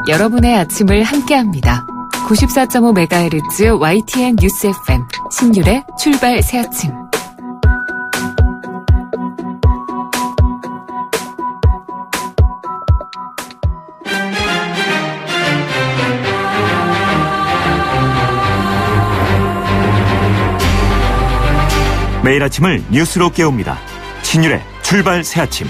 여러분의 아침을 함께합니다. 94.5MHz YTN 뉴스 FM 신율의 출발 새 아침. 매일 아침을 뉴스로 깨웁니다. 신율의 출발 새 아침.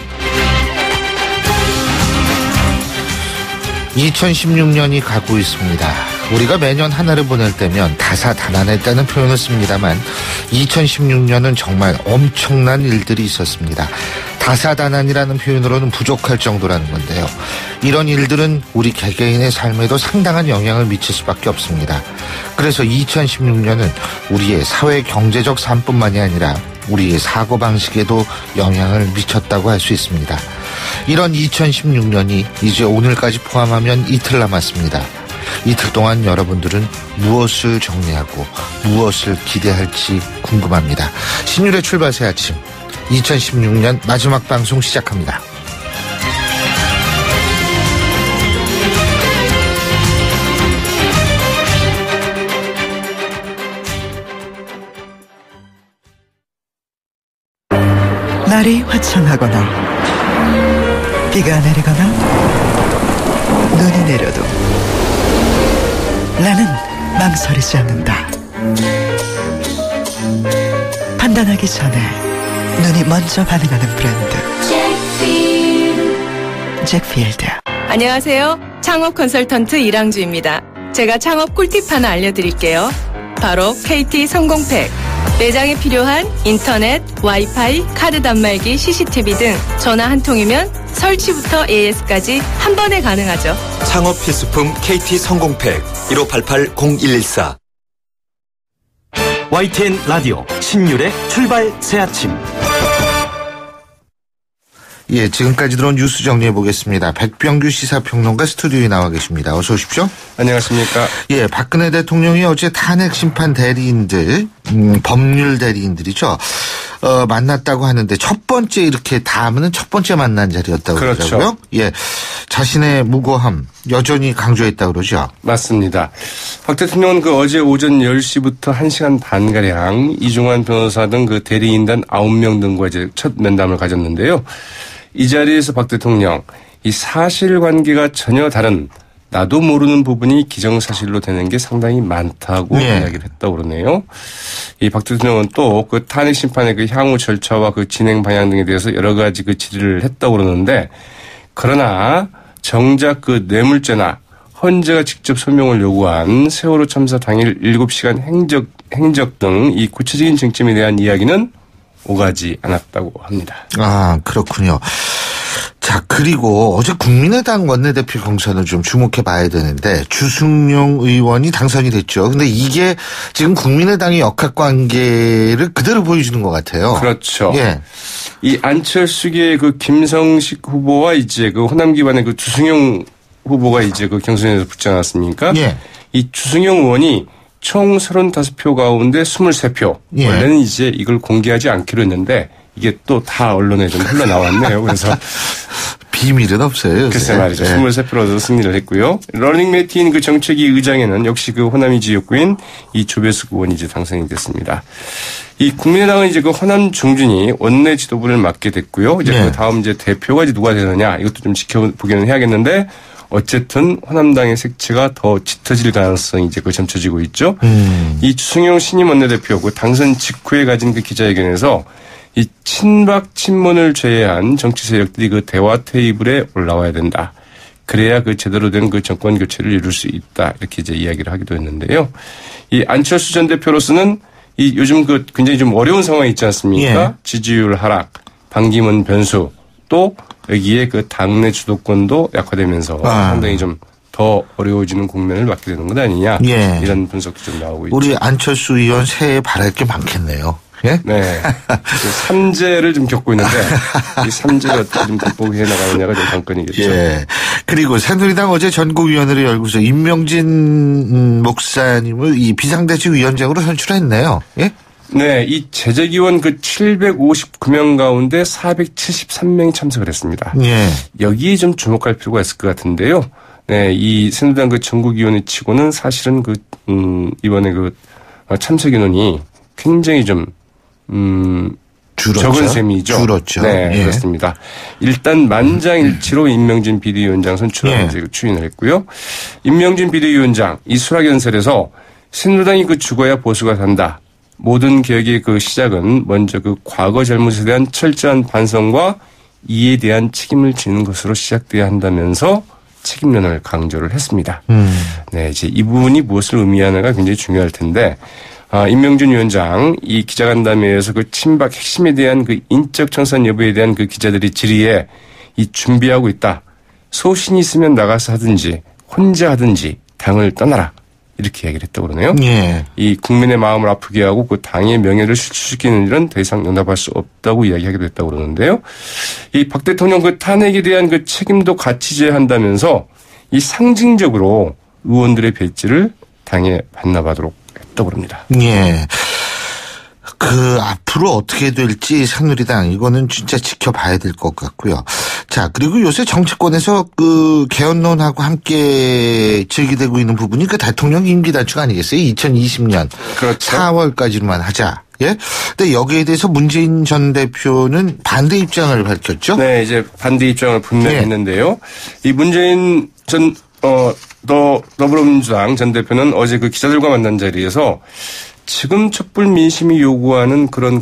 2016년이 가고 있습니다. 우리가 매년 한 해를 보낼 때면 다사다난했다는 표현을 씁니다만 2016년은 정말 엄청난 일들이 있었습니다. 다사다난이라는 표현으로는 부족할 정도라는 건데요. 이런 일들은 우리 개개인의 삶에도 상당한 영향을 미칠 수밖에 없습니다. 그래서 2016년은 우리의 사회 경제적 삶뿐만이 아니라 우리의 사고방식에도 영향을 미쳤다고 할 수 있습니다. 이런 2016년이 이제 오늘까지 포함하면 이틀 남았습니다. 이틀 동안 여러분들은 무엇을 정리하고 무엇을 기대할지 궁금합니다. 신율의 출발 새 아침 2016년 마지막 방송 시작합니다. 날이 화창하거나 비가 내리거나 눈이 내려도 나는 망설이지 않는다. 판단하기 전에 눈이 먼저 반응하는 브랜드 잭필드. 안녕하세요. 창업 컨설턴트 이랑주입니다. 제가 창업 꿀팁 하나 알려드릴게요. 바로 KT 성공팩. 매장에 필요한 인터넷, 와이파이, 카드 단말기, CCTV 등 전화 한 통이면 설치부터 AS까지 한 번에 가능하죠. 창업 필수품 KT 성공팩 1588-0114. YTN 라디오 신율의 출발 새 아침. 예, 지금까지 들어온 뉴스 정리해 보겠습니다. 백병규 시사평론가 스튜디오에 나와 계십니다. 어서 오십시오. 안녕하십니까. 예, 박근혜 대통령이 어제 탄핵 심판 대리인들, 법률 대리인들이죠. 만났다고 하는데 첫 번째 이렇게 다음은 첫 번째 만난 자리였다고 그렇죠. 그러더라고요. 예, 자신의 무고함 여전히 강조했다고 그러죠. 맞습니다. 박 대통령은 어제 오전 10시부터 1시간 반가량 이중환 변호사 등 대리인단 9명 등과 이제 첫 면담을 가졌는데요. 이 자리에서 박 대통령 이 사실관계가 전혀 다른 나도 모르는 부분이 기정사실로 되는 게 상당히 많다고 이야기를 했다고 그러네요. 이 박 대통령은 또 탄핵 심판의 향후 절차와 진행 방향 등에 대해서 여러 가지 질의를 했다고 그러는데, 그러나 정작 뇌물죄나 헌재가 직접 소명을 요구한 세월호 참사 당일 7시간 행적 등 이 구체적인 쟁점에 대한 이야기는 오가지 않았다고 합니다. 아, 그렇군요. 자, 그리고 어제 국민의당 원내대표 경선을 좀 주목해 봐야 되는데 주승용 의원이 당선이 됐죠. 근데 이게 지금 국민의당의 역학관계를 그대로 보여주는 것 같아요. 그렇죠. 예. 이 안철수계의 김성식 후보와 이제 호남 기반의 주승용 후보가 이제 경선에서 붙지 않았습니까? 예. 이 주승용 의원이 총 35표 가운데 23표. 예. 원래는 이제 이걸 공개하지 않기로 했는데 이게 또 다 언론에 좀 흘러나왔네요. 그래서 비밀은 없어요. 글쎄 말이죠. 네. 23표로 얻어 승리를 했고요. 러닝 매트인 정책위 의장에는 역시 호남이 지역구인 이 조배숙 의원이 이제 당선이 됐습니다. 이 국민의당은 이제 호남 중진이 원내 지도부를 맡게 됐고요. 이제 다음 이제 대표가 이제 누가 되느냐 이것도 좀 지켜보기는 해야겠는데, 어쨌든 호남당의 색채가 더 짙어질 가능성이 이제 점쳐지고 있죠. 이 주승용 신임 원내대표 당선 직후에 가진 기자회견에서 이 친박 친문을 제외한 정치 세력들이 대화 테이블에 올라와야 된다. 그래야 제대로 된 정권 교체를 이룰 수 있다. 이렇게 이제 이야기를 하기도 했는데요. 이 안철수 전 대표로서는 이 요즘 굉장히 좀 어려운 상황이 있지 않습니까? 예. 지지율 하락, 반기문 변수, 또 여기에 당내 주도권도 약화되면서 상당히 좀 더 어려워지는 국면을 맞게 되는 것 아니냐. 예. 이런 분석도 좀 나오고 있죠. 우리 안철수 의원 새해 바랄 게 많겠네요. 예? 네. 삼재를 좀 겪고 있는데 이 삼재를 어떻게 좀 극복해 나가느냐가 좀 관건이겠죠. 예. 그리고 새누리당 어제 전국위원회를 열고서 임명진 목사님을 이 비상대책위원장으로 선출했네요. 예? 네, 이 재직위원 그 759명 가운데 473명이 참석을 했습니다. 예. 여기에 좀 주목할 필요가 있을 것 같은데요. 네, 이 새누리당 그 전국위원회 치고는 사실은 이번에 참석 인원이 굉장히 좀, 적은 셈이죠. 줄었죠. 네, 예. 그렇습니다. 일단 만장일치로 임명진 비대위원장 선출을 예. 추인을 했고요. 임명진 비대위원장 이 수락연설에서 새누리당이 죽어야 보수가 산다. 모든 개혁의 시작은 먼저 과거 잘못에 대한 철저한 반성과 이에 대한 책임을 지는 것으로 시작돼야 한다면서 책임론을 강조를 했습니다. 네, 이제 이 부분이 무엇을 의미하는가 굉장히 중요할 텐데, 임명준 위원장 이 기자간담회에서 친박 핵심에 대한 인적 청산 여부에 대한 기자들이 질의에 준비하고 있다. 소신이 있으면 나가서 하든지 혼자 하든지 당을 떠나라. 이렇게 얘기를 했다고 그러네요. 예. 이 국민의 마음을 아프게 하고 당의 명예를 실추시키는 일은 더 이상 용납할 수 없다고 이야기하기도 했다고 그러는데요. 이 박 대통령 탄핵에 대한 책임도 같이 제한다면서 이 상징적으로 의원들의 배지를 당에 반납하도록 했다고 그럽니다. 예. 앞으로 어떻게 될지 새누리당 이거는 진짜 지켜봐야 될 것 같고요. 자, 그리고 요새 정치권에서 개헌론하고 함께 제기되고 있는 부분이 대통령 임기 단축 아니겠어요? 2020년 그렇죠. 4월까지만 하자. 예. 근데 여기에 대해서 문재인 전 대표는 반대 입장을 밝혔죠? 네, 이제 반대 입장을 분명히 했는데요. 이 문재인 더불어민주당 전 대표는 어제 기자들과 만난 자리에서 지금 촛불 민심이 요구하는 그런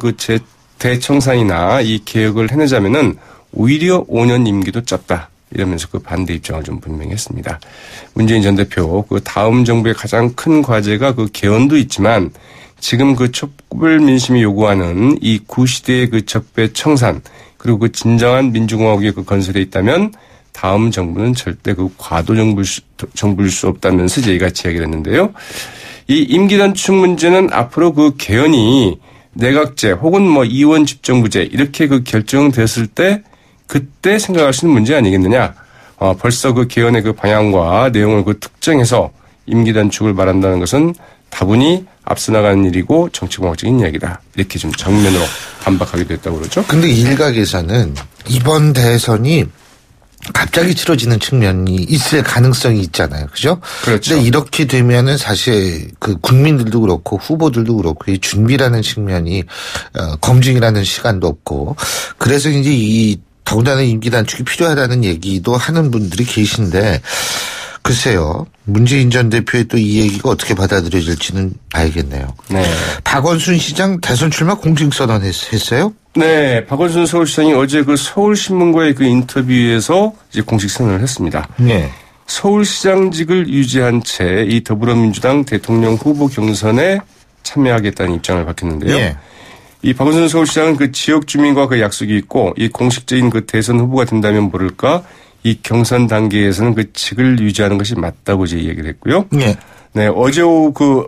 대청산이나 이 개혁을 해내자면은 오히려 5년 임기도 짧다. 이러면서 반대 입장을 좀 분명히 했습니다. 문재인 전 대표 다음 정부의 가장 큰 과제가 개헌도 있지만 지금 촛불 민심이 요구하는 이 구시대의 적폐 청산 그리고 진정한 민주공화국의 건설에 있다면 다음 정부는 절대 과도 정부일 수 없다면서 이제 같이 이야기를 했는데요. 이 임기 단축 문제는 앞으로 개헌이 내각제 혹은 이원 집정부제 이렇게 결정됐을 때 그때 생각할 수 있는 문제 아니겠느냐. 벌써 개헌의 방향과 내용을 특정해서 임기 단축을 말한다는 것은 다분히 앞서 나가는 일이고 정치공학적인 이야기다. 이렇게 좀 정면으로 반박하기도 했다고 그러죠. 근데 일각에서는 이번 대선이 갑자기 치러지는 측면이 있을 가능성이 있잖아요. 그죠? 그렇죠. 근데 이렇게 되면은 사실 국민들도 그렇고 후보들도 그렇고 이 준비라는 측면이 검증이라는 시간도 없고 그래서 이제 더군다나 임기 단축이 필요하다는 얘기도 하는 분들이 계신데 글쎄요. 문재인 전 대표의 또 이 얘기가 어떻게 받아들여질지는 봐야겠네요. 네. 박원순 시장 대선 출마 공식선언 했어요? 네. 박원순 서울시장이 어제 서울신문과의 인터뷰에서 이제 공식 선언을 했습니다. 네. 서울시장직을 유지한 채 이 더불어민주당 대통령 후보 경선에 참여하겠다는 입장을 밝혔는데요. 네. 이 박원순 서울시장은 지역 주민과 약속이 있고 이 공식적인 대선 후보가 된다면 모를까 이 경선 단계에서는 직을 유지하는 것이 맞다고 이제 얘기를 했고요. 네. 네, 어제 오후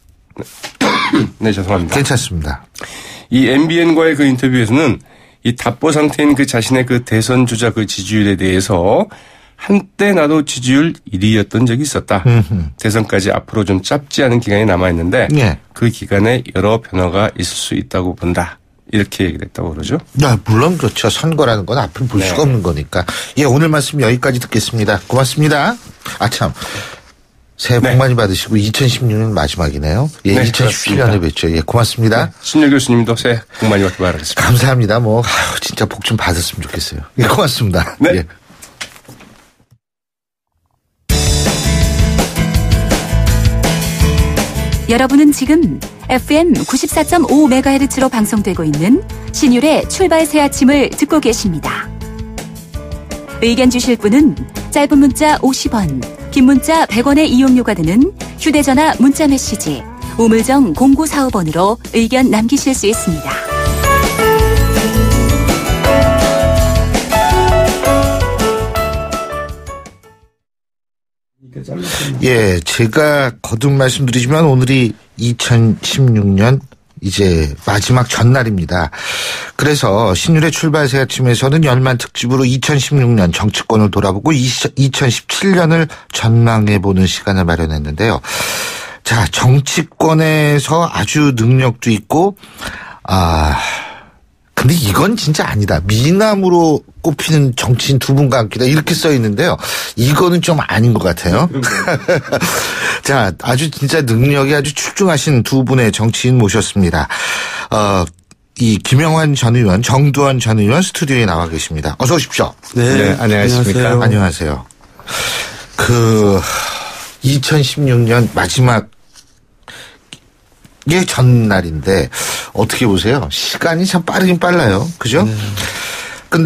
네, 죄송합니다. 괜찮습니다. 이 MBN과의 인터뷰에서는 이 답보 상태인 자신의 대선 주자 지지율에 대해서 한때 나도 지지율 1위였던 적이 있었다. 대선까지 앞으로 좀 짧지 않은 기간이 남아있는데 네. 그 기간에 여러 변화가 있을 수 있다고 본다. 이렇게 얘기를 했다고 그러죠. 네, 물론 그렇죠. 선거라는 건 앞을 볼 수가 없는 거니까. 예, 오늘 말씀 여기까지 듣겠습니다. 고맙습니다. 새해 복 많이 받으시고 2016년 마지막이네요. 예, 네, 2017년에 뵙죠. 예, 고맙습니다. 네, 신유 교수님도 새해 복 많이 받기 바라겠습니다. 감사합니다. 진짜 복 좀 받았으면 좋겠어요. 예, 고맙습니다. 네. 예. 여러분은 지금 FM 94.5MHz로 방송되고 있는 신율의 출발 새 아침을 듣고 계십니다. 의견 주실 분은 짧은 문자 50원, 긴 문자 100원의 이용료가 드는 휴대전화 문자 메시지 우물정 0945번으로 의견 남기실 수 있습니다. 예, 제가 거듭 말씀드리지만 오늘이 2016년 이제 마지막 전날입니다. 그래서 신율의 출발 새 아침에서는 연말 특집으로 2016년 정치권을 돌아보고 2017년을 전망해보는 시간을 마련했는데요. 자, 정치권에서 아주 능력도 있고, 근데 이건 진짜 아니다. 미남으로 꼽히는 정치인 두 분과 함께다. 이렇게 써 있는데요. 이거는 좀 아닌 것 같아요. 자, 아주 진짜 능력이 아주 출중하신 두 분의 정치인 모셨습니다. 이 김영환 전 의원, 정두원 전 의원 스튜디오에 나와 계십니다. 어서 오십시오. 네, 안녕하십니까. 안녕하세요. 2016년 마지막 예, 전날인데 어떻게 보세요? 시간이 참 빠르긴 빨라요. 그죠? 네. 근데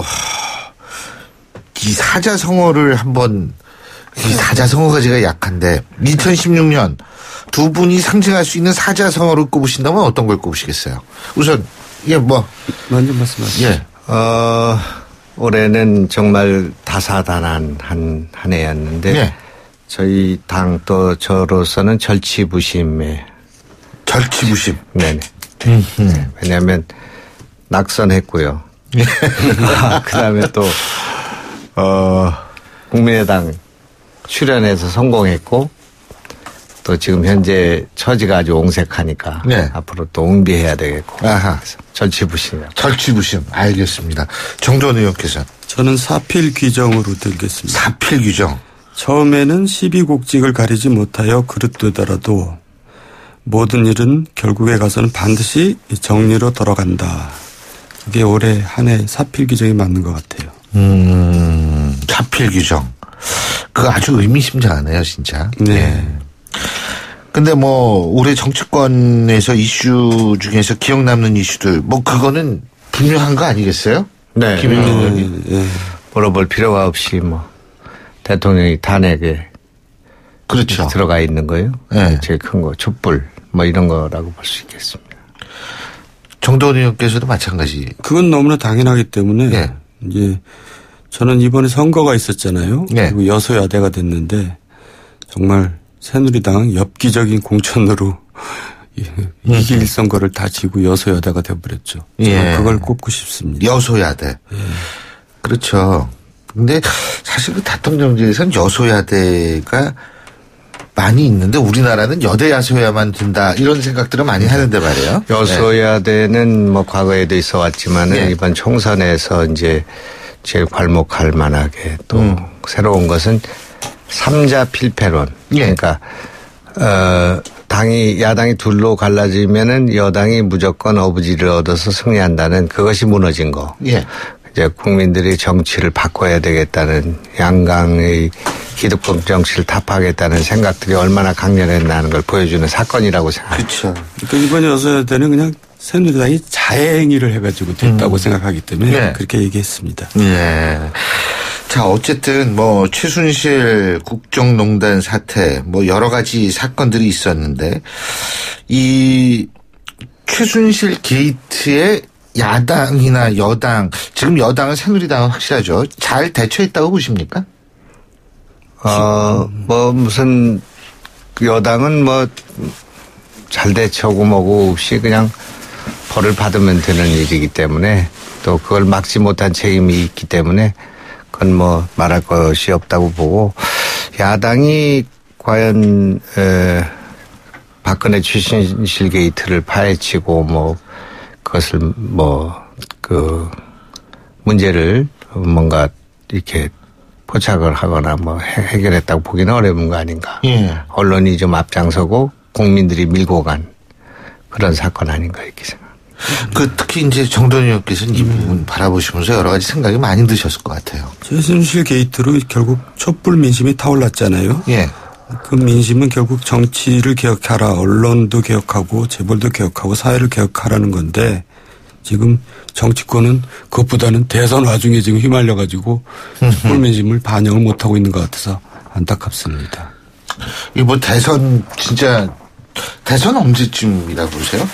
이 사자성어를 한번, 이 사자성어가 제가 약한데 2016년 두 분이 상징할 수 있는 사자성어를 꼽으신다면 어떤 걸 꼽으시겠어요? 우선 먼저 말씀하시죠. 예. 올해는 정말 다사다난 한 해였는데 예. 저희 당 또 저로서는 절치부심에 절치부심. 네네. 왜냐하면 낙선했고요. 그다음에 또 국민의당 출연해서 성공했고 또 지금 현재 처지가 아주 옹색하니까 네. 앞으로 또 응비해야 되겠고. 아하. 절치부심이요. 절치부심. 알겠습니다. 정두원 의원께서. 저는 사필귀정으로 들겠습니다. 사필귀정. 처음에는 시비곡직을 가리지 못하여 그릇되더라도 모든 일은 결국에 가서는 반드시 정리로 돌아간다. 그게 올해 한 해 사필규정이 맞는 것 같아요. 사필규정. 그거 아주 의미심장하네요, 진짜. 네. 근데 올해 정치권에서 이슈 중에서 기억 남는 이슈들, 그거는 분명한 거 아니겠어요? 네. 김영환 의원님. 네. 물어볼 필요가 없이 대통령이 탄핵에 그렇죠. 들어가 있는 거예요. 네. 제일 큰 거, 촛불 이런 거라고 볼 수 있겠습니다. 정두원 의원께서도 마찬가지. 그건 너무나 당연하기 때문에 네. 이제 저는 이번에 선거가 있었잖아요. 네. 그리고 여소야대가 됐는데 정말 새누리당 엽기적인 공천으로 이길 선거를 다 지고 여소야대가 돼버렸죠. 예. 그걸 꼽고 싶습니다. 여소야대. 예. 그렇죠. 근데 사실 그 대통령제에서는 여소야대가 많이 있는데 우리나라는 여대야소야만 둔다 이런 생각들을 많이 하는데 말이에요. 여소야대는 과거에도 있어 왔지만은 네. 이번 총선에서 이제 제일 괄목할 만하게 또 새로운 것은 삼자 필패론. 네. 그러니까 야당이 둘로 갈라지면은 여당이 무조건 어부지를 얻어서 승리한다는 그것이 무너진 거. 예. 이제 국민들이 정치를 바꿔야 되겠다는 양강의 기득권 정치를 타파하겠다는 생각들이 얼마나 강렬했나는 걸 보여주는 사건이라고 생각합니다. 그렇죠. 그러니까 이번 여소야대는 그냥 새누리당이 자해행위를 해가지고 됐다고 생각하기 때문에 네. 그렇게 얘기했습니다. 예. 자, 어쨌든 최순실 국정농단 사태 여러 가지 사건들이 있었는데 이 최순실 게이트에 야당이나 여당, 지금 여당은 새누리당은 확실하죠. 잘 대처했다고 보십니까? 무슨 여당은 잘 대처고 뭐고 없이 그냥 벌을 받으면 되는 일이기 때문에 또 그걸 막지 못한 책임이 있기 때문에 그건 말할 것이 없다고 보고 야당이 과연 박근혜 최순실 게이트를 파헤치고 그것을 문제를 뭔가 이렇게 포착을 하거나 해결했다고 보기는 어려운 거 아닌가. 예. 언론이 좀 앞장서고 국민들이 밀고 간 그런 사건 아닌가 이렇게 생각합니다. 특히 이제 정두원 의원께서는 이 부분 바라보시면서 여러 가지 생각이 많이 드셨을 것 같아요. 최순실 게이트로 결국 촛불 민심이 타올랐잖아요. 예. 그 민심은 결국 정치를 개혁하라, 언론도 개혁하고 재벌도 개혁하고 사회를 개혁하라는 건데 지금 정치권은 그것보다는 대선 와중에 지금 휘말려가지고 촛불 민심을 반영을 못하고 있는 것 같아서 안타깝습니다. 이거 대선 언제쯤이라고 보세요?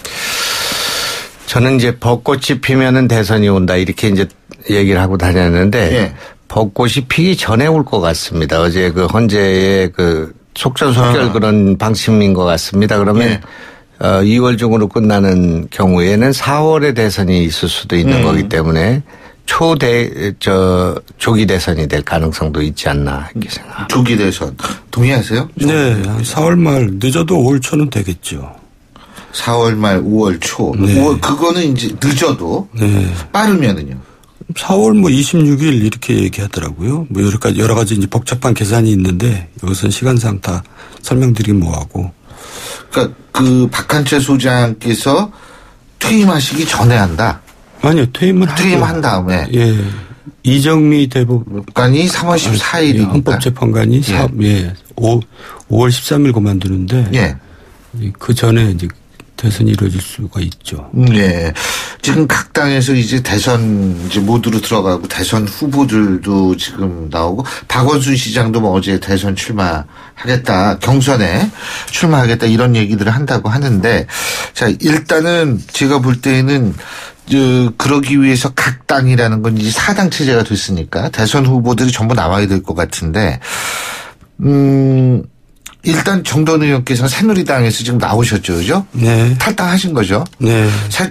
저는 이제 벚꽃이 피면은 대선이 온다 이렇게 이제 얘기를 하고 다녔는데 예. 벚꽃이 피기 전에 올 것 같습니다. 어제 헌재의 속전속결 그런 방침인 것 같습니다. 그러면 예. 2월 중으로 끝나는 경우에는 4월에 대선이 있을 수도 있는 거기 때문에 조기 대선이 될 가능성도 있지 않나 이렇게 생각합니다. 조기 대선 동의하세요? 네, 한 4월 말 늦어도 5월 초는 되겠죠. 4월 말 5월 초. 네. 5월 그거는 이제 늦어도 네. 빠르면은요. 4월 뭐 26일 이렇게 얘기하더라고요. 뭐 여러 가지 이제 복잡한 계산이 있는데 여기서는 시간상 다 설명드리기 뭐하고. 그러니까 그 박한채 소장께서 퇴임하시기 전에 한다. 아니요, 퇴임한 다음에. 예. 이정미 대법관이 3월 14일이니까. 헌법재판관이 5월 13일 그만두는데. 예. 그 전에 이제 대선이 이루어질 수가 있죠. 네. 지금 각 당에서 이제 대선 이제 모두로 들어가고 대선 후보들도 지금 나오고 박원순 시장도 뭐 어제 대선 출마하겠다, 경선에 출마하겠다 이런 얘기들을 한다고 하는데 자, 일단은 제가 볼 때는 그러기 위해서 각 당이라는 건 이제 4당 체제가 됐으니까 대선 후보들이 전부 나와야 될 것 같은데 일단 정돈 의원께서 새누리당에서 지금 나오셨죠, 그죠? 네. 탈당하신 거죠? 네.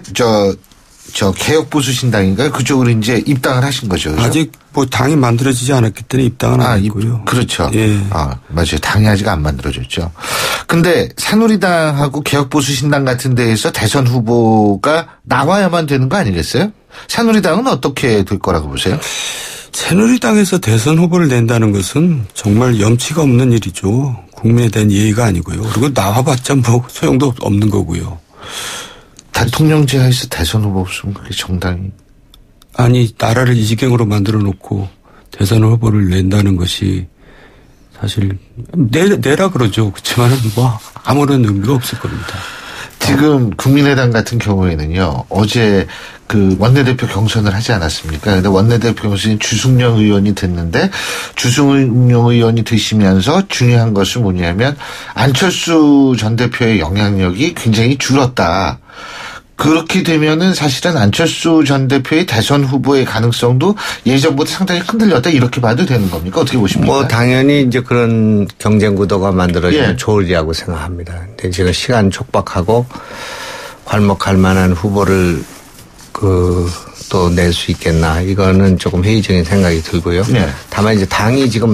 개혁보수신당인가요? 그쪽으로 이제 입당을 하신 거죠, 그죠? 아직 뭐 당이 만들어지지 않았기 때문에 입당은 안 했고요. 그렇죠. 예. 맞아요. 당이 아직 안 만들어졌죠. 근데 새누리당하고 개혁보수신당 같은 데에서 대선 후보가 나와야만 되는 거 아니겠어요? 새누리당은 어떻게 될 거라고 보세요? 새누리당에서 대선 후보를 낸다는 것은 정말 염치가 없는 일이죠. 국민에 대한 예의가 아니고요. 그리고 나와봤자 뭐 소용도 없는 거고요. 대통령제하에서 대선 후보 없으면 그게 정당이. 아니, 나라를 이 지경으로 만들어 놓고 대선 후보를 낸다는 것이 사실 내라 그러죠. 그렇지만 뭐 아무런 의미가 없을 겁니다. 지금 국민의당 같은 경우에는요, 어제 그 원내대표 경선을 하지 않았습니까? 근데 원내대표 경선이 주승용 의원이 됐는데, 주승용 의원이 되시면서 중요한 것은 뭐냐면, 안철수 전 대표의 영향력이 굉장히 줄었다. 그렇게 되면은 사실은 안철수 전 대표의 대선 후보의 가능성도 예전보다 상당히 흔들렸다 이렇게 봐도 되는 겁니까? 어떻게 보십니까? 뭐 당연히 이제 그런 경쟁 구도가 만들어지면 좋으리라고 생각합니다. 근데 지금 시간 촉박하고 괄목할 만한 후보를 또 낼 수 있겠나 이거는 조금 회의적인 생각이 들고요. 다만 이제 당이 지금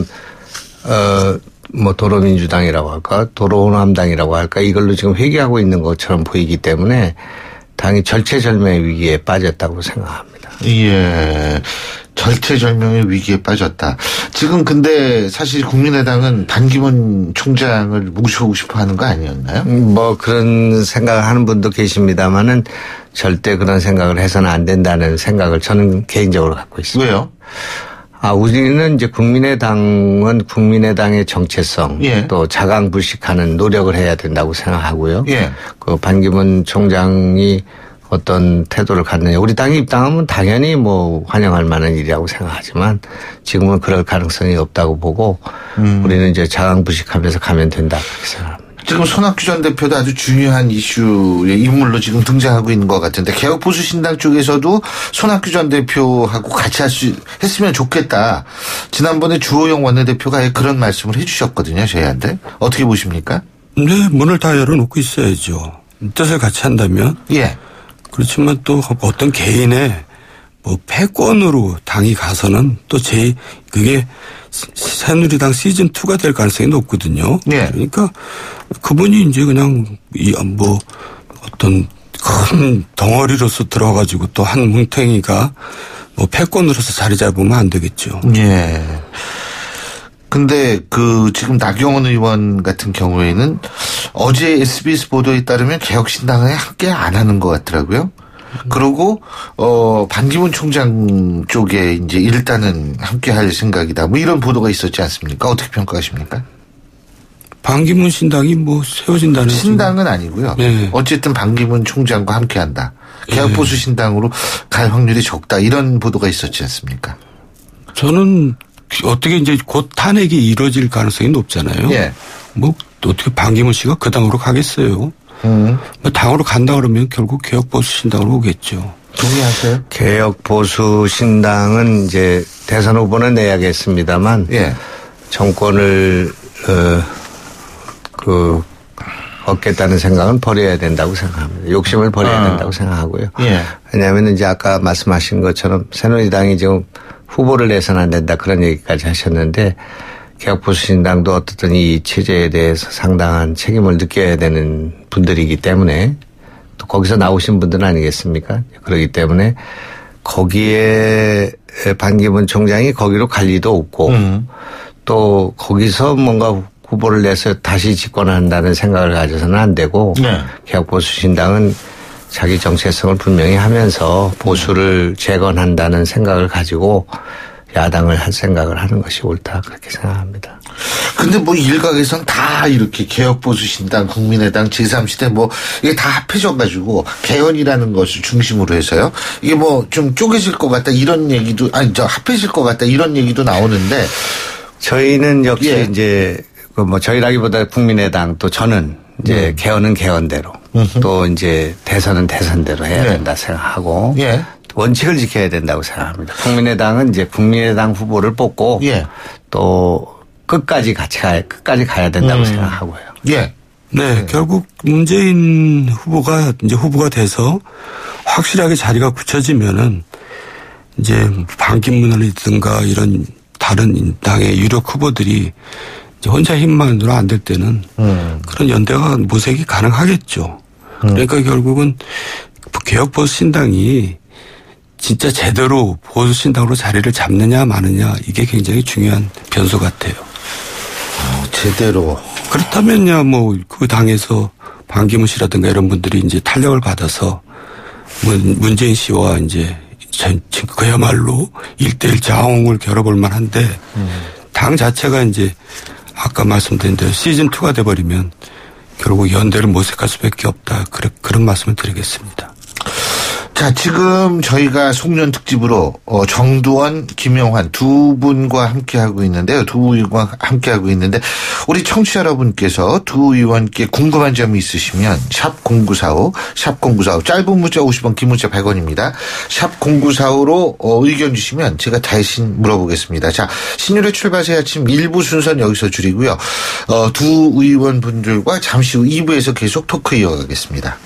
뭐 도로민주당이라고 할까 도로호남당이라고 할까 이걸로 지금 회귀하고 있는 것처럼 보이기 때문에 당이 절체절명의 위기에 빠졌다고 생각합니다. 예. 절체절명의 위기에 빠졌다. 지금 근데 사실 국민의당은 반기문 총장을 모시고 싶어 하는 거 아니었나요? 뭐 그런 생각을 하는 분도 계십니다만은 절대 그런 생각을 해서는 안 된다는 생각을 저는 개인적으로 갖고 있습니다. 왜요? 우리는 이제 국민의당은 국민의당의 정체성 또 자강불식하는 노력을 해야 된다고 생각하고요. 그 반기문 총장이 어떤 태도를 갖느냐. 우리 당이 입당하면 당연히 뭐 환영할 만한 일이라고 생각하지만 지금은 그럴 가능성이 없다고 보고 우리는 이제 자강불식하면서 가면 된다 그렇게 생각합니다. 지금 손학규 전 대표도 아주 중요한 이슈의 인물로 지금 등장하고 있는 것 같은데 개혁보수신당 쪽에서도 손학규 전 대표하고 같이 했으면 좋겠다. 지난번에 주호영 원내대표가 그런 말씀을 해 주셨거든요. 저희한테. 어떻게 보십니까? 네. 문을 다 열어놓고 있어야죠. 뜻을 같이 한다면. 그렇지만 또 어떤 개인의 뭐 패권으로 당이 가서는 또 그게 새누리당 시즌2가 될 가능성이 높거든요. 그러니까 그분이 이제 그냥 뭐 어떤 큰 덩어리로서 들어가지고 또 한 뭉탱이가 뭐 패권으로서 자리 잡으면 안 되겠죠. 근데 지금 나경원 의원 같은 경우에는 어제 SBS 보도에 따르면 개혁신당에 함께 안 하는 것 같더라고요. 그리고 반기문 총장 쪽에 이제 일단은 함께 할 생각이다. 뭐 이런 보도가 있었지 않습니까? 어떻게 평가하십니까? 반기문 신당이 뭐 세워진다는 신당은 아니고요. 어쨌든 반기문 총장과 함께 한다. 개혁보수 신당으로 갈 확률이 적다. 이런 보도가 있었지 않습니까? 저는 어떻게 이제 곧 탄핵이 이루어질 가능성이 높잖아요. 뭐 어떻게 반기문 씨가 그 당으로 가겠어요. 뭐 당으로 간다 그러면 결국 개혁보수신당으로 오겠죠. 동의하세요? 개혁보수신당은 이제 대선 후보는 내야겠습니다만 정권을 얻겠다는 생각은 버려야 된다고 생각합니다. 욕심을 버려야 된다고 생각하고요. 예. 왜냐하면 이제 아까 말씀하신 것처럼 새누리당이 지금 후보를 내서는 안 된다 그런 얘기까지 하셨는데 개혁보수신당도 어떻든 이 체제에 대해서 상당한 책임을 느껴야 되는 분들이기 때문에 또 거기서 나오신 분들은 아니겠습니까? 그렇기 때문에 거기에 반기문 총장이 거기로 갈 리도 없고 또 거기서 뭔가 후보를 내서 다시 집권한다는 생각을 가져서는 안 되고 네. 개혁보수신당은 자기 정체성을 분명히 하면서 보수를 재건한다는 생각을 가지고 야당을 할 생각을 하는 것이 옳다 그렇게 생각합니다. 근데 뭐 일각에선 다 이렇게 개혁보수신당, 국민의당, 제3시대 뭐 이게 다 합해져가지고 개헌이라는 것을 중심으로 해서요. 이게 뭐 좀 쪼개질 것 같다 이런 얘기도 합해질 것 같다 이런 얘기도 나오는데 저희는 역시 예. 이제 뭐 저희라기보다 국민의당 또 저는 이제 개헌은 개헌대로 또 이제 대선은 대선대로 해야 된다 생각하고 예. 원칙을 지켜야 된다고 생각합니다. 국민의당은 이제 국민의당 후보를 뽑고 예. 또 끝까지 가야 된다고 생각하고요. 예. 네, 결국 문재인 후보가 이제 후보가 돼서 확실하게 자리가 굳혀지면은 이제 반기문이든가 이런 다른 당의 유력 후보들이 이제 혼자 힘만으로 안 될 때는 그런 연대가 모색이 가능하겠죠. 그러니까 결국은 개혁보수신당이 진짜 제대로 보수신당으로 자리를 잡느냐 마느냐 이게 굉장히 중요한 변수 같아요. 제대로. 그렇다면야 뭐 그 당에서 반기문 씨라든가 이런 분들이 이제 탄력을 받아서 문재인 씨와 이제 그야말로 1대1 자웅을 겨뤄볼 만한데 당 자체가 이제 아까 말씀드린 대로 시즌2가 돼버리면 결국 연대를 모색할 수밖에 없다. 그런 말씀을 드리겠습니다. 자, 지금 저희가 송년 특집으로 정두원, 김영환 두 분과 함께하고 있는데요. 두 의원과 함께하고 있는데 우리 청취자 여러분께서 두 의원께 궁금한 점이 있으시면 샵 0945, 샵 0945 짧은 문자 50원, 긴 문자 100원입니다. 샵 0945로 의견 주시면 제가 대신 물어보겠습니다. 자, 신율의 출발새 아침 1부 순서는 여기서 줄이고요. 두 의원분들과 잠시 후 2부에서 계속 토크 이어가겠습니다.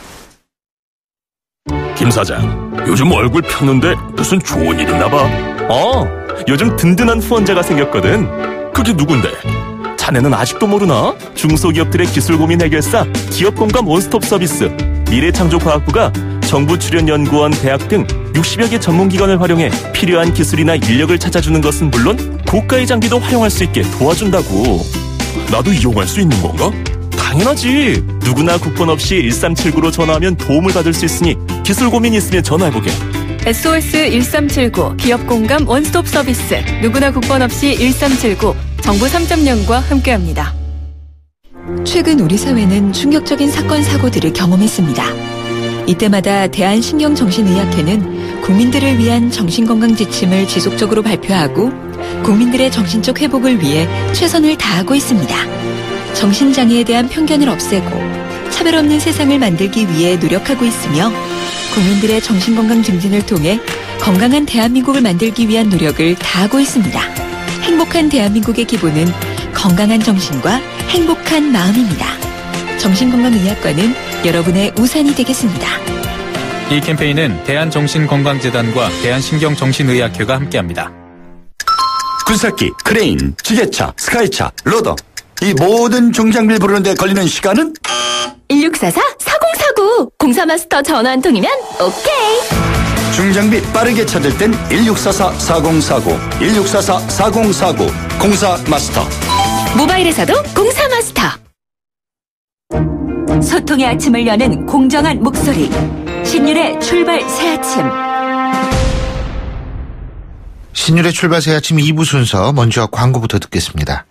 김 사장, 요즘 얼굴 폈는데 무슨 좋은 일 있나 봐. 요즘 든든한 후원자가 생겼거든. 그게 누군데? 자네는 아직도 모르나? 중소기업들의 기술 고민 해결사 기업공감 원스톱 서비스 미래창조과학부가 정부 출연연구원, 대학 등 60여 개 전문기관을 활용해 필요한 기술이나 인력을 찾아주는 것은 물론 고가의 장비도 활용할 수 있게 도와준다고. 나도 이용할 수 있는 건가? 당연하지. 누구나 국번 없이 1379로 전화하면 도움을 받을 수 있으니 기술 고민 있으면 전화해보게. SOS 1379 기업공감 원스톱 서비스 누구나 국번 없이 1379 정부 3.0과 함께합니다. 최근 우리 사회는 충격적인 사건 사고들을 경험했습니다. 이때마다 대한신경정신의학회는 국민들을 위한 정신건강 지침을 지속적으로 발표하고 국민들의 정신적 회복을 위해 최선을 다하고 있습니다. 정신장애에 대한 편견을 없애고 차별 없는 세상을 만들기 위해 노력하고 있으며 국민들의 정신건강 증진을 통해 건강한 대한민국을 만들기 위한 노력을 다하고 있습니다. 행복한 대한민국의 기본은 건강한 정신과 행복한 마음입니다. 정신건강의학과는 여러분의 우산이 되겠습니다. 이 캠페인은 대한정신건강재단과 대한신경정신의학회가 함께합니다. 굴삭기, 크레인, 지게차, 스카이차, 로더 이 모든 중장비를 부르는데 걸리는 시간은? 1644-4049 공사마스터 전화 한 통이면 오케이. 중장비 빠르게 찾을 땐 1644-4049 1644-4049 공사마스터. 모바일에서도 공사마스터. 소통의 아침을 여는 공정한 목소리 신율의 출발 새아침. 신율의 출발 새아침 2부 순서 먼저 광고부터 듣겠습니다.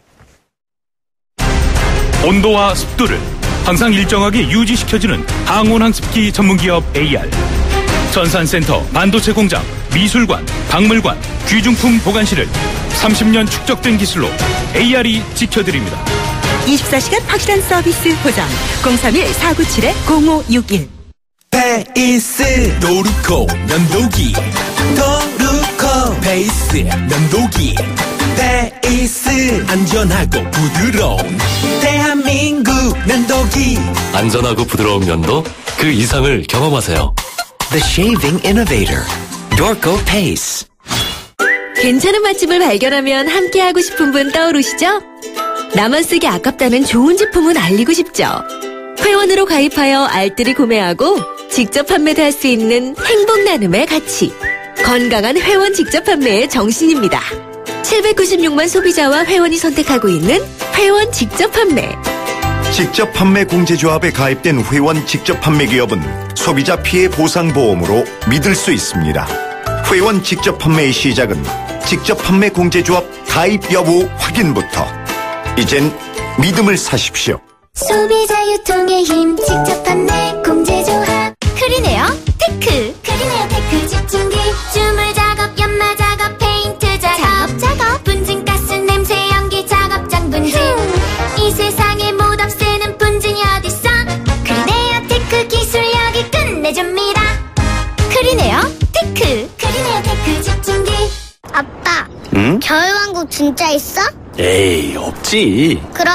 온도와 습도를 항상 일정하게 유지시켜주는 항온항습기 전문기업 AR. 전산센터, 반도체 공장, 미술관, 박물관, 귀중품 보관실을 30년 축적된 기술로 AR이 지켜드립니다. 24시간 확실한 서비스 보장 031-497-0561 페이스 도루코 면도기 도루코 페이스 면도기 페이스 안전하고 부드러운 대한민국 면도기 안전하고 부드러운 면도 그 이상을 경험하세요. The Shaving Innovator Dorco Pace. 괜찮은 맛집을 발견하면 함께하고 싶은 분 떠오르시죠? 나만 쓰기 아깝다는 좋은 제품은 알리고 싶죠? 회원으로 가입하여 알뜰히 구매하고 직접 판매도 할 수 있는 행복 나눔의 가치. 건강한 회원 직접 판매의 정신입니다. 796만 소비자와 회원이 선택하고 있는 회원 직접 판매. 직접 판매 공제조합에 가입된 회원 직접 판매 기업은 소비자 피해 보상 보험으로 믿을 수 있습니다. 회원 직접 판매의 시작은 직접 판매 공제조합 가입 여부 확인부터. 이젠 믿음을 사십시오. 소비자 유통의 힘 직접 판매 공제조합. 크리네어 테크. 크리네어 테크 집중기. 주물 작업, 연마 작업, 페인트 작업. 분진가스, 냄새, 연기 작업장 분진. 이 세상에 못 없애는 분진이 어딨어. 크리네어 테크 기술력이 끝내줍니다. 크리네어 테크. 크리네어 테크 집중기. 아빠, 응? 겨울왕국 진짜 있어? 에이, 없지. 그럼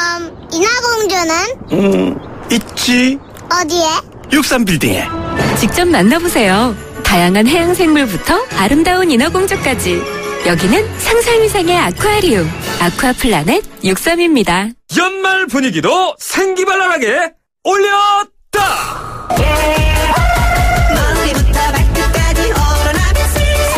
인어공주는? 있지. 어디에? 63빌딩에. 직접 만나보세요. 다양한 해양 생물부터 아름다운 인어공주까지. 여기는 상상 이상의 아쿠아리움. 아쿠아플라넷 63입니다. 연말 분위기도 생기발랄하게 올렸다. 머리부터 발끝까지 오로나면서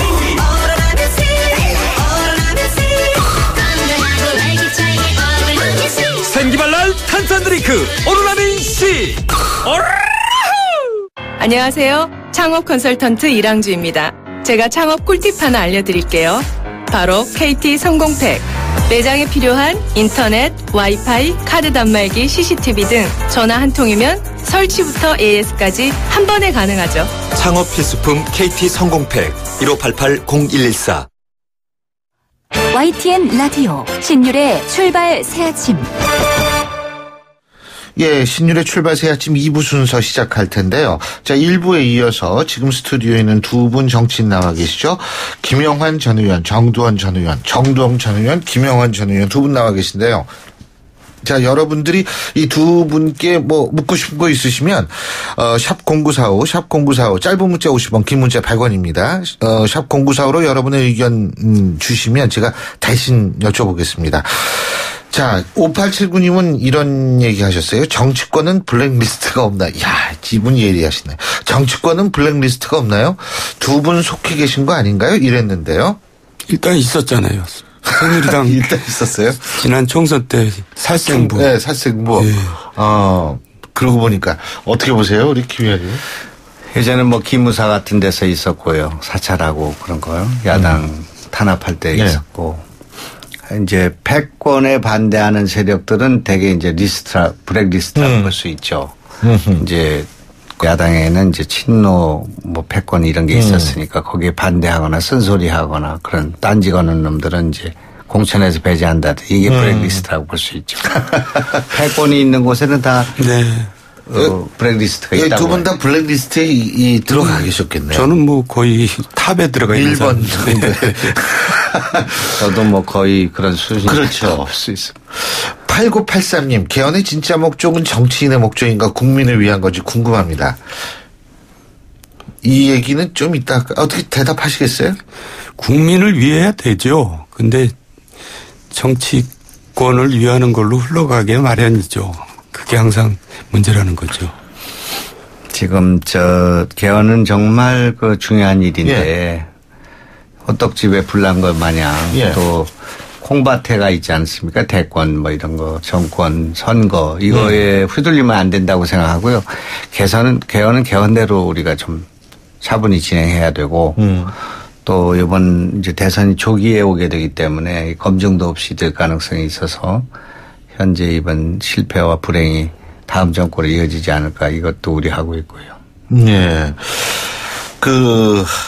건강하고 활기차게 어울리면서 생기발랄 탄산 드링크 오로나민 C. 안녕하세요. 창업 컨설턴트 이랑주입니다. 제가 창업 꿀팁 하나 알려드릴게요. 바로 KT 성공팩. 매장에 필요한 인터넷, 와이파이, 카드 단말기, CCTV 등 전화 한 통이면 설치부터 AS까지 한 번에 가능하죠. 창업 필수품 KT 성공팩 1588-0114. YTN 라디오 신율의 출발 새 아침. 예, 신율의 출발 새 아침 2부 순서 시작할 텐데요. 자, 1부에 이어서 지금 스튜디오에 있는 두 분 정치인 나와 계시죠. 김영환 전 의원, 정두원 전 의원, 정두원 전 의원, 김영환 전 의원 두 분 나와 계신데요. 자, 여러분들이 이 두 분께 뭐 묻고 싶은 거 있으시면 샵 0945, 샵 0945 짧은 문자 50원, 긴 문자 100원입니다. 샵 0945로 여러분의 의견 주시면 제가 대신 여쭤보겠습니다. 자, 5879님은 이런 얘기 하셨어요. 정치권은 블랙리스트가 없나. 야, 이분 예리하시네. 정치권은 블랙리스트가 없나요? 두 분 속해 계신 거 아닌가요? 이랬는데요. 일단 있었잖아요. 새누리당 일단 있었어요? 지난 총선 때 살생부. 네, 살생부. 예. 그러고 보니까 어떻게 보세요, 우리 김 의원님? 예전에 뭐 기무사 같은 데서 있었고요. 사찰하고 그런 거요. 야당 탄압할 때 있었고. 이제 패권에 반대하는 세력들은 대개 이제 블랙리스트라고 볼 수 있죠. 이제 야당에는 이제 친노 뭐 패권 이런 게 있었으니까 거기에 반대하거나 쓴소리하거나 그런 딴지 거는 놈들은 이제 공천에서 배제한다든지 이게 블랙리스트라고 볼 수 있죠. 패권이 있는 곳에는 다 블랙리스트가 있다고. 두 분 다 블랙리스트에 들어가 계셨겠네요. 저는 뭐 거의 탑에 들어가 있는 1번 정도. 저도 뭐 거의 그런 수준이 그렇죠. 올 수 있습니다. 8983님, 개헌의 진짜 목적은 정치인의 목적인가 국민을 위한 건지 궁금합니다. 이 얘기는 좀 이따 어떻게 대답하시겠어요? 국민을 위해야 되죠. 근데 정치권을 위하는 걸로 흘러가게 마련이죠. 그게 항상 문제라는 거죠. 지금 개헌은 정말 그 중요한 일인데 호떡집에 불난 것 마냥 또 콩밭에가 있지 않습니까? 대권 뭐 이런 거, 정권, 선거 이거에 휘둘리면 안 된다고 생각하고요. 개헌은 개헌대로 우리가 좀 차분히 진행해야 되고 또 이번 이제 대선이 조기에 오게 되기 때문에 검증도 없이 될 가능성이 있어서 현재 이번 실패와 불행이 다음 정권에 이어지지 않을까 이것도 우려하고 있고요. 네.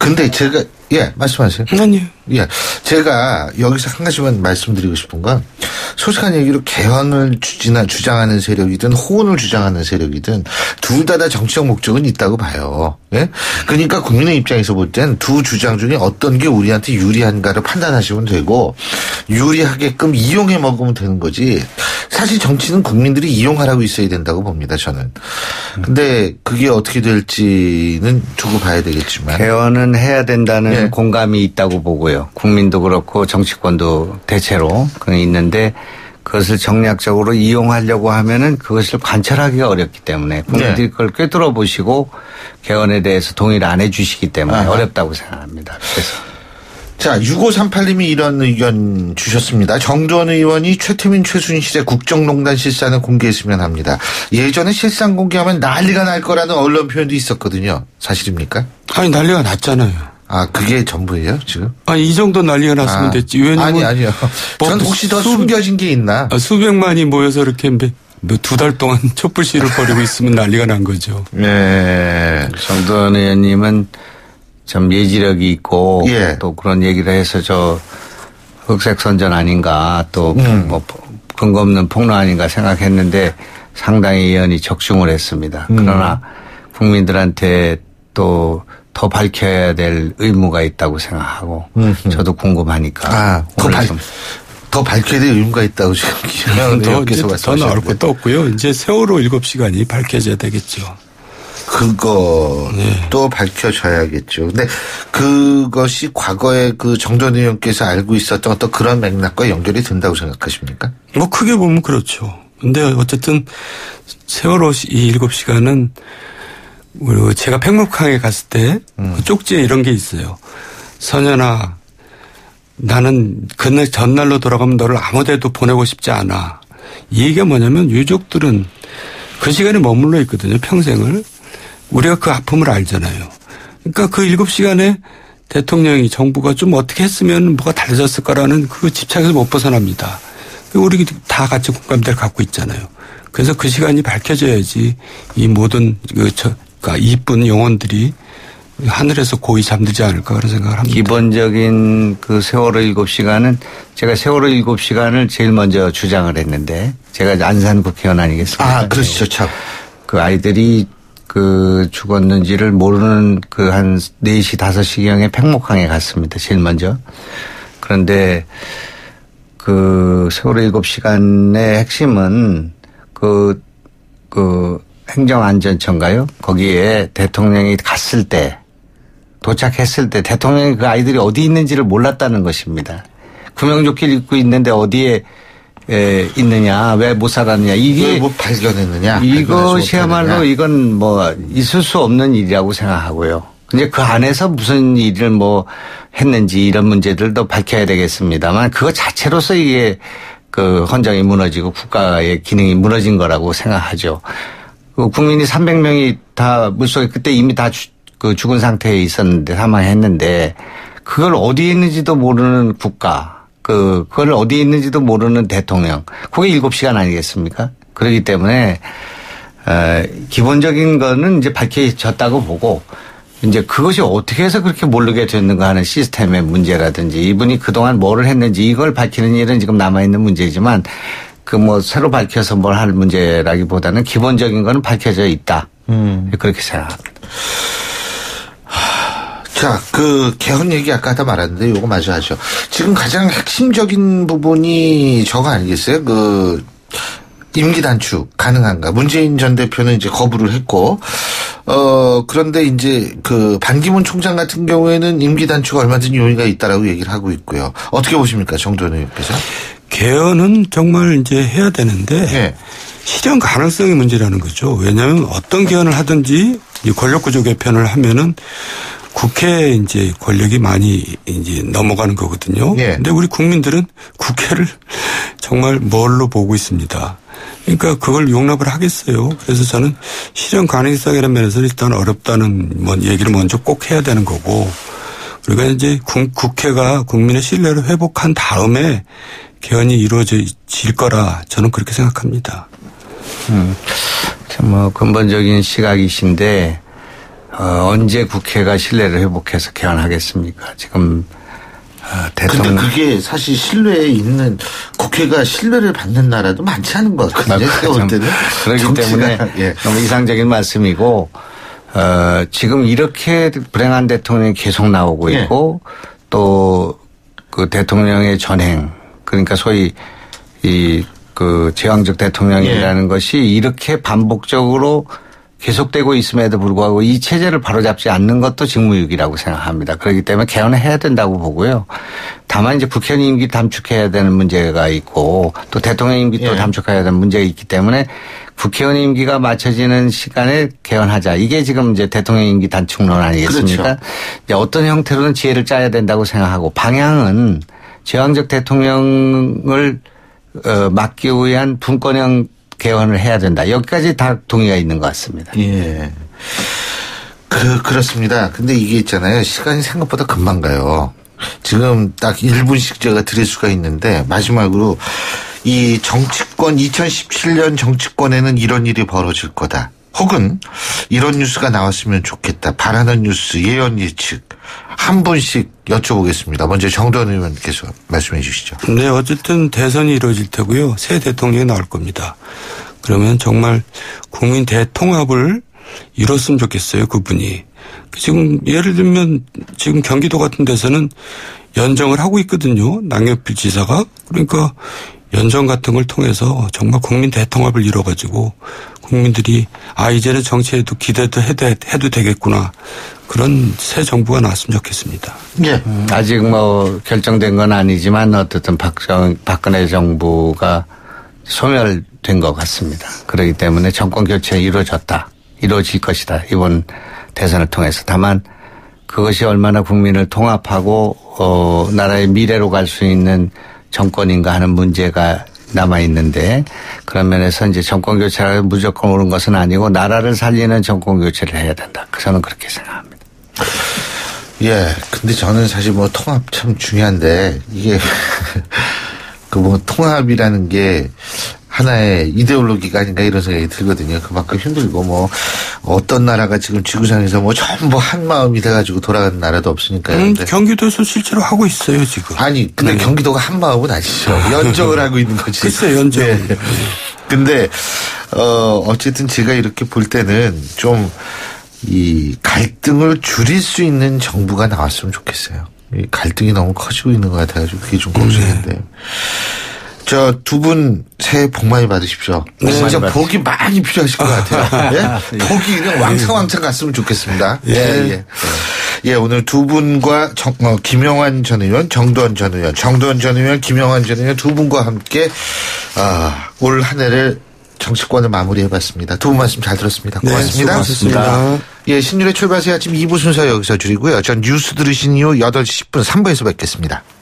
근데 제가 말씀하세요. 아니요. 예, 제가 여기서 한 가지만 말씀드리고 싶은 건 솔직한 얘기로 개헌을 주장하는 세력이든 호언을 주장하는 세력이든 둘 다 정치적 목적은 있다고 봐요. 예? 그러니까 국민의 입장에서 볼 땐 두 주장 중에 어떤 게 우리한테 유리한가를 판단하시면 되고 유리하게끔 이용해 먹으면 되는 거지. 사실 정치는 국민들이 이용하라고 있어야 된다고 봅니다. 저는. 근데 그게 어떻게 될지는 두고 봐야 되겠지만. 개헌은 해야 된다는 공감이 있다고 보고요. 국민도 그렇고 정치권도 대체로 있는데 그것을 정략적으로 이용하려고 하면은 그것을 관철하기가 어렵기 때문에 국민들이 그걸 꿰뚫어 보시고 개헌에 대해서 동의를 안 해 주시기 때문에 어렵다고 생각합니다. 그래서. 자, 6538님이 이런 의견 주셨습니다. 정두원 의원이 최태민, 최순실의 국정농단 실상을 공개했으면 합니다. 예전에 실상 공개하면 난리가 날 거라는 언론 표현도 있었거든요. 사실입니까? 아니, 난리가 났잖아요. 아, 그게 전부예요, 지금? 아니, 이 정도 난리가 났으면 됐지. 왜냐면 아니요. 전 혹시 더 숨겨진 게 있나? 수백만이 모여서 이렇게 뭐 2달 동안 촛불 시위를 벌이고 있으면 난리가 난 거죠. 네. 정두원 의원님은 좀 예지력이 있고 또 그런 얘기를 해서 저 흑색 선전 아닌가 또 뭐 근거 없는 폭로 아닌가 생각했는데 상당히 예언이 적중을 했습니다. 그러나 국민들한테 또 더 밝혀야 될 의무가 있다고 생각하고 저도 궁금하니까. 더 밝혀야 될 의무가 있다고 지금 김영은 의원께서 더 나올 것도 없고요. 이제 세월호 7시간이 밝혀져야 되겠죠. 그것도 밝혀져야겠죠. 근데 그것이 과거에 그 정전 의원께서 알고 있었던 어떤 그런 맥락과 연결이 된다고 생각하십니까? 뭐 크게 보면 그렇죠. 근데 어쨌든 세월호 이 7시간은 제가 백록항에 갔을 때 쪽지에 이런 게 있어요. 선현아, 나는 그날 전날로 돌아가면 너를 아무 데도 보내고 싶지 않아. 이 얘기가 뭐냐면 유족들은 그 시간에 머물러 있거든요. 평생을. 우리가 그 아픔을 알잖아요. 그러니까 그 7시간에 대통령이 정부가 좀 어떻게 했으면 뭐가 달라졌을까라는 그 집착에서 못 벗어납니다. 우리 다 같이 공감대를 갖고 있잖아요. 그래서 그 시간이 밝혀져야지 이 모든 그러니까 이쁜 영혼들이 하늘에서 고이 잠들지 않을까 그런 생각을 합니다. 기본적인 그 세월호 7시간은 제가 세월호 7시간을 제일 먼저 주장을 했는데 제가 안산 국회의원 아니겠습니까? 아, 그렇죠. 참. 그 아이들이 그 죽었는지를 모르는 그 한 4시, 5시경에 팽목항에 갔습니다. 제일 먼저. 그런데 그 세월호 7시간의 핵심은 그 행정안전처인가요? 거기에 대통령이 갔을 때 도착했을 때 대통령이 그 아이들이 어디 있는지를 몰랐다는 것입니다. 구명조끼를 입고 있는데 어디에 있느냐, 왜 못 살았느냐, 이게 못 발견했느냐, 이것이야말로 이건 뭐 있을 수 없는 일이라고 생각하고요. 근데 그 안에서 무슨 일을 뭐 했는지 이런 문제들도 밝혀야 되겠습니다만 그거 자체로서 이게 그 헌정이 무너지고 국가의 기능이 무너진 거라고 생각하죠. 그 국민이 300명이 다 물속에 그때 이미 다 죽은 상태에 있었는데 사망했는데 그걸 어디에 있는지도 모르는 국가, 그걸 어디에 있는지도 모르는 대통령, 그게 7시간 아니겠습니까? 그렇기 때문에 기본적인 거는 이제 밝혀졌다고 보고 이제 그것이 어떻게 해서 그렇게 모르게 됐는가 하는 시스템의 문제라든지 이분이 그동안 뭐를 했는지 이걸 밝히는 일은 지금 남아있는 문제지만 그 뭐 새로 밝혀서 뭘 할 문제라기보다는 기본적인 거는 밝혀져 있다. 그렇게 생각합니다. 자, 그 개헌 얘기 아까 하다 말았는데 요거 마저 하죠. 지금 가장 핵심적인 부분이 저거 아니겠어요? 그 임기 단축 가능한가? 문재인 전 대표는 이제 거부를 했고, 그런데 이제 그 반기문 총장 같은 경우에는 임기 단축 얼마든지 용의가 있다라고 얘기를 하고 있고요. 어떻게 보십니까, 정두원 의원께서? 개헌은 정말 이제 해야 되는데 실현 가능성의 문제라는 거죠. 왜냐하면 어떤 개헌을 하든지 권력구조 개편을 하면은 국회에 이제 권력이 많이 이제 넘어가는 거거든요. 근데 우리 국민들은 국회를 정말 뭘로 보고 있습니다. 그러니까 그걸 용납을 하겠어요. 그래서 저는 실현 가능성이라는 면에서 일단 어렵다는 얘기를 먼저 꼭 해야 되는 거고, 그러니까 이제 국회가 국민의 신뢰를 회복한 다음에 개헌이 이루어질 거라 저는 그렇게 생각합니다. 참 뭐 근본적인 시각이신데 언제 국회가 신뢰를 회복해서 개헌하겠습니까? 지금 대통령. 근데 그게 사실 신뢰에 있는 국회가 신뢰를 받는 나라도 많지 않은 것 같거든요. 제가 볼 때는. 그렇기 때문에 예. 너무 이상적인 말씀이고 지금 이렇게 불행한 대통령이 계속 나오고 있고 또 그 대통령의 전행 그러니까 소위 그 제왕적 대통령이라는 것이 이렇게 반복적으로 계속되고 있음에도 불구하고 이 체제를 바로잡지 않는 것도 직무유기라고 생각합니다. 그렇기 때문에 개헌을 해야 된다고 보고요. 다만 이제 국회의원 임기 단축해야 되는 문제가 있고 또 대통령 임기도 단축해야 되는 문제가 있기 때문에 국회의원 임기가 맞춰지는 시간에 개헌하자. 이게 지금 이제 대통령 임기 단축론 아니겠습니까? 그렇죠. 이제 어떤 형태로는 지혜를 짜야 된다고 생각하고 방향은 제왕적 대통령을 막기 위한 분권형 개헌을 해야 된다. 여기까지 다 동의가 있는 것 같습니다. 예. 그렇습니다. 근데 이게 있잖아요. 시간이 생각보다 금방 가요. 지금 딱 1분씩 제가 드릴 수가 있는데 마지막으로 이 정치권 2017년 정치권에는 이런 일이 벌어질 거다. 혹은 이런 뉴스가 나왔으면 좋겠다. 바라는 뉴스, 예언 예측 한 분씩 여쭤보겠습니다. 먼저 정도원 의원께서 말씀해 주시죠. 네, 어쨌든 대선이 이루어질 테고요. 새 대통령이 나올 겁니다. 그러면 정말 국민 대통합을 이뤘으면 좋겠어요. 그분이. 지금 예를 들면 지금 경기도 같은 데서는 연정을 하고 있거든요. 남경필 지사가. 그러니까 연정 같은 걸 통해서 정말 국민 대통합을 이뤄가지고 국민들이 이제는 정치에도 기대도 해도 되겠구나. 그런 새 정부가 나왔으면 좋겠습니다. 예. 아직 뭐 결정된 건 아니지만 어쨌든 박근혜 정부가 소멸된 것 같습니다. 그렇기 때문에 정권 교체가 이루어질 것이다. 이번 대선을 통해서. 다만 그것이 얼마나 국민을 통합하고 나라의 미래로 갈 수 있는 정권인가 하는 문제가 남아있는데 그런 면에서 이제 정권 교체가 무조건 옳은 것은 아니고 나라를 살리는 정권 교체를 해야 된다. 저는 그렇게 생각합니다. 예. 근데 저는 사실 뭐 통합 참 중요한데 이게 그 뭐 통합이라는 게 하나의 이데올로기가 아닌가 이런 생각이 들거든요. 그만큼 힘들고 뭐 어떤 나라가 지금 지구상에서 뭐 전부 한 마음이 돼가지고 돌아가는 나라도 없으니까요. 경기도에서 실제로 하고 있어요 지금. 아니 근데 경기도가 한 마음은 아니죠. 연정을 하고 있는 거지. 글쎄 연정. 네. 근데 어쨌든 제가 이렇게 볼 때는 좀 이 갈등을 줄일 수 있는 정부가 나왔으면 좋겠어요. 이 갈등이 너무 커지고 있는 것 같아가지고 그게 좀 걱정인데. 저 두 분 새해 복 많이 받으십시오. 네, 진짜 복이 많이 필요하실 것 같아요. 예? 복이 그냥 왕창 갔으면 좋겠습니다. 예. 예, 오늘 두 분과 김영환 전 의원, 정도원 전 의원, 김영환 전 의원 두 분과 함께 올 한 해를 정치권을 마무리해봤습니다. 두 분 말씀 잘 들었습니다. 고맙습니다. 네, 수고하셨습니다. 예, 신율의 출발새 아침 2부 순서 여기서 줄이고요. 전 뉴스 들으신 이후 8시 10분 3부에서 뵙겠습니다.